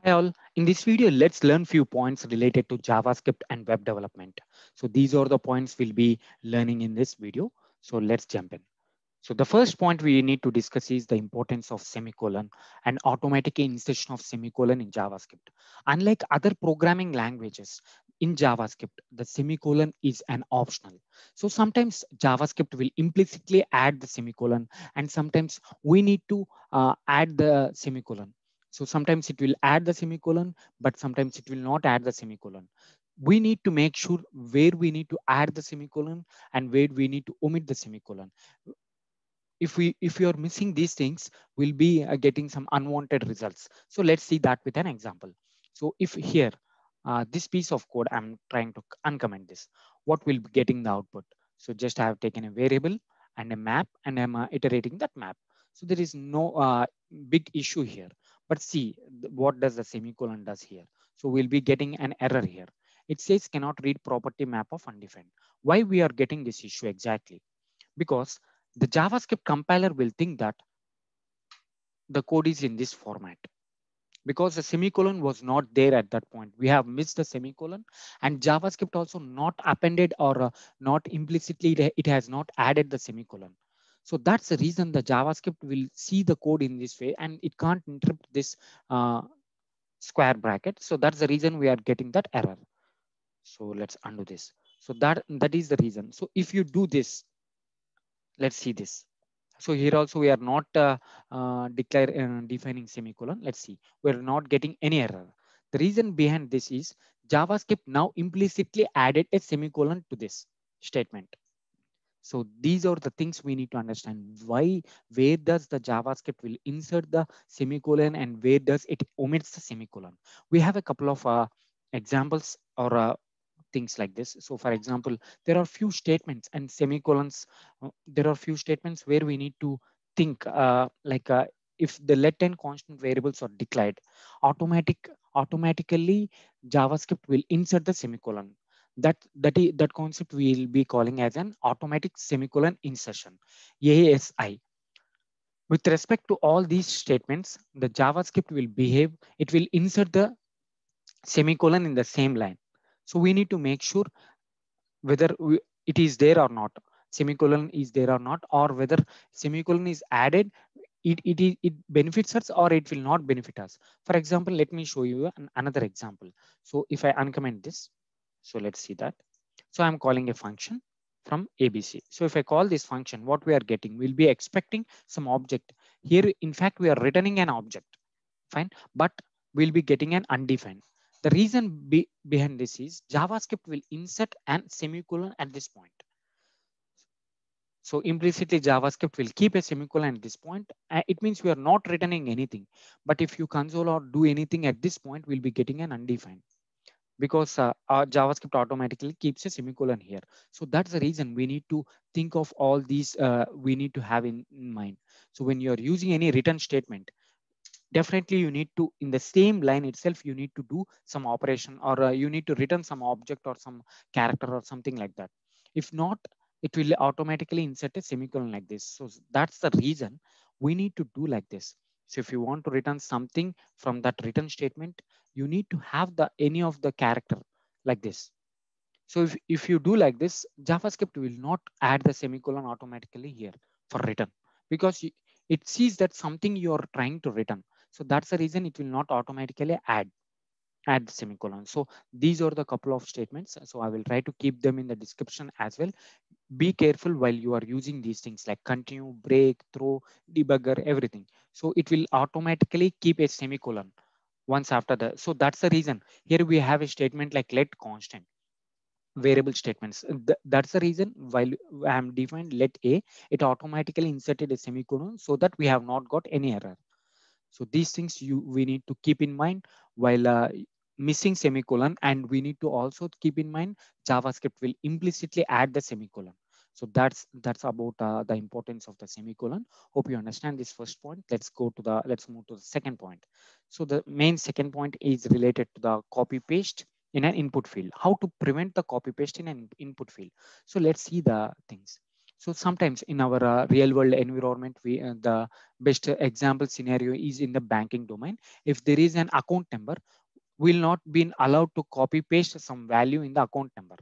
Hi all, in this video, let's learn few points related to JavaScript and web development. So these are the points we'll be learning in this video. So let's jump in. So the first point we need to discuss is the importance of semicolon and automatic insertion of semicolon in JavaScript. Unlike other programming languages, in JavaScript, the semicolon is an optional. So sometimes JavaScript will implicitly add the semicolon and sometimes we need to add the semicolon. So sometimes it will add the semicolon, but sometimes it will not add the semicolon. We need to make sure where we need to add the semicolon and where we need to omit the semicolon. If we are missing these things, we'll be getting some unwanted results. So let's see that with an example. So if here this piece of code I'm trying to uncomment this, what will be getting the output? So just I have taken a variable and a map and I'm iterating that map. So there is no big issue here, but see what does the semicolon does here. So we'll be getting an error here. It says cannot read property map of undefined. Why we are getting this issue exactly? Because the JavaScript compiler will think that the code is in this format because the semicolon was not there at that point. We have missed the semicolon and JavaScript also not appended or not implicitly, it has not added the semicolon. So that's the reason the JavaScript will see the code in this way and it can't interrupt this uh, square bracket. So that's the reason we are getting that error. So let's undo this. So that is the reason. So if you do this, let's see this. So here also we are not defining semicolon. Let's see, we're not getting any error. The reason behind this is JavaScript now implicitly added a semicolon to this statement. So these are the things we need to understand. Why, where does the JavaScript will insert the semicolon and where does it omits the semicolon? We have a couple of examples or things like this. So for example, there are few statements and semicolons. There are few statements where we need to think if the let and constant variables are declared, automatically JavaScript will insert the semicolon. That concept we'll be calling as an automatic semicolon insertion, ASI. With respect to all these statements, the JavaScript will behave. It will insert the semicolon in the same line. So we need to make sure whether it is there or not, semicolon is there or not, or whether semicolon is added, it benefits us or it will not benefit us. For example, let me show you another example. So if I uncomment this, so let's see that. So I'm calling a function from ABC. So if I call this function, what we are getting, we'll be expecting some object here. In fact, we are returning an object, fine, but we'll be getting an undefined. The reason behind this is JavaScript will insert an semicolon at this point. So implicitly JavaScript will keep a semicolon at this point. It means we are not returning anything. But if you console or do anything at this point, we'll be getting an undefined because our JavaScript automatically keeps a semicolon here. So that's the reason we need to think of all these, we need to have in mind. So when you're using any return statement, definitely you need to, in the same line itself, you need to do some operation or you need to return some object or some character or something like that. If not, it will automatically insert a semicolon like this. So that's the reason we need to do like this. So if you want to return something from that return statement, you need to have the any of the character like this. So if you do like this, JavaScript will not add the semicolon automatically here for return because it sees that something you're trying to return. So that's the reason it will not automatically add the semicolon. So these are the couple of statements. So I will try to keep them in the description as well. Be careful while you are using these things like continue, break, throw, debugger, everything. So it will automatically keep a semicolon once after the. So that's the reason here we have a statement like let constant variable statements. That's the reason while I am defined let a, it automatically inserted a semicolon so that we have not got any error. So these things we need to keep in mind while missing semicolon, and we need to also keep in mind JavaScript will implicitly add the semicolon. So that's about the importance of the semicolon. Hope you understand this first point. Let's move to the second point. So the main second point is related to the copy paste in an input field. How to prevent the copy paste in an input field. So let's see the things. So sometimes in our real world environment, we the best example scenario is in the banking domain. If there is an account number, we'll not be allowed to copy paste some value in the account number.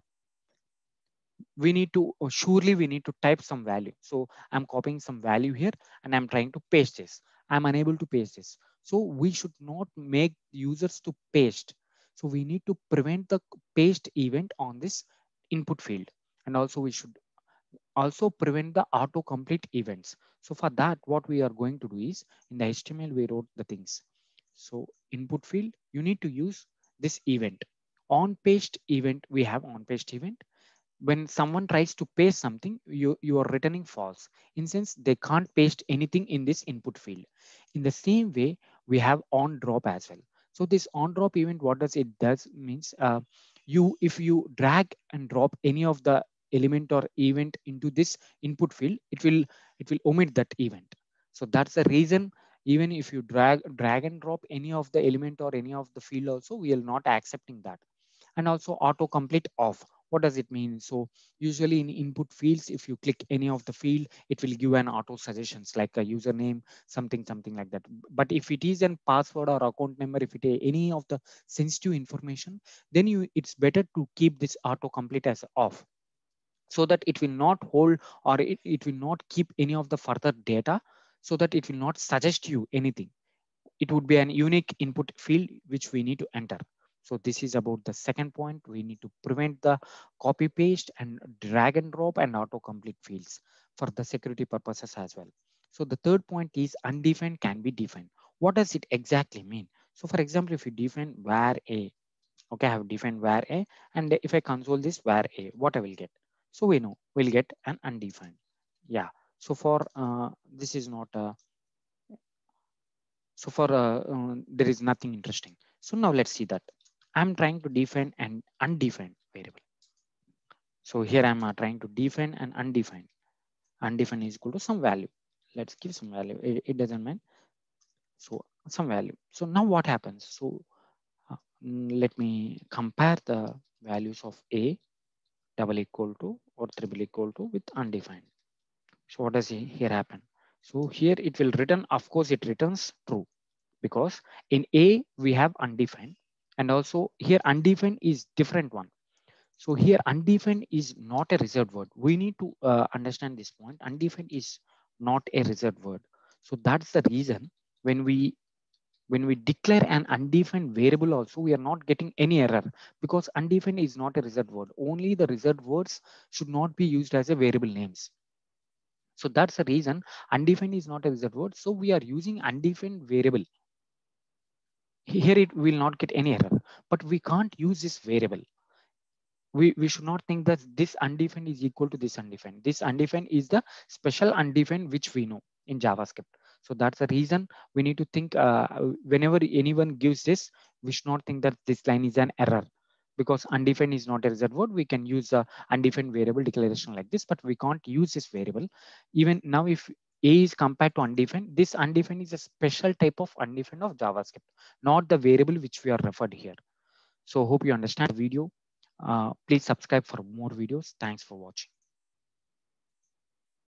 We need to surely we need to type some value. So I'm copying some value here and I'm trying to paste this. I'm unable to paste this. So we should not make users to paste. So we need to prevent the paste event on this input field. And also we should also prevent the autocomplete events. So for that, what we are going to do is in the HTML, we wrote the things. So input field, you need to use this event. On paste event, we have on paste event. When someone tries to paste something, you are returning false. In sense, they can't paste anything in this input field. In the same way, we have on drop as well. So this on drop event, what does it does means if you drag and drop any of the element or event into this input field, it will omit that event. So that's the reason. Even if you drag and drop any of the element or any of the field also, we are not accepting that. And also autocomplete off. What does it mean? So usually in input fields, if you click any of the field, it will give an auto suggestions like a username, something like that. But if it is an password or account number, if it is any of the sensitive information, then it's better to keep this autocomplete as off, so that it will not hold or it will not keep any of the further data, so that it will not suggest you anything. It would be an unique input field which we need to enter. So this is about the second point. We need to prevent the copy paste and drag and drop and autocomplete fields for the security purposes as well. So the third point is undefined can be defined. What does it exactly mean? So for example, if you define var a, okay, I have defined var a, and if I console this var a, what I will get? So we know we'll get an undefined. Yeah. So for this is not so for there is nothing interesting. So now let's see that I'm trying to define an undefined variable. So here I'm trying to define an undefined. Undefined is equal to some value. Let's give some value. It doesn't mean. So some value. So now what happens? So let me compare the values of a double equal to or triple equal to with undefined. So what does here happen? So here it will return, of course, it returns true, because in A we have undefined, and also here undefined is different one. So here undefined is not a reserved word. We need to understand this point. Undefined is not a reserved word. So that's the reason when we declare an undefined variable also, we are not getting any error, because undefined is not a reserved word. Only the reserved words should not be used as a variable names. So that's the reason undefined is not a reserved word. So we are using undefined variable. Here it will not get any error, but we can't use this variable. We should not think that this undefined is equal to this undefined. This undefined is the special undefined which we know in JavaScript. So that's the reason we need to think whenever anyone gives this, we should not think that this line is an error, because undefined is not a reserved word. We can use a undefined variable declaration like this, but we can't use this variable. Even now, if a is compared to undefined, this undefined is a special type of undefined of JavaScript, not the variable which we are referred here. So hope you understand the video. Please subscribe for more videos. Thanks for watching.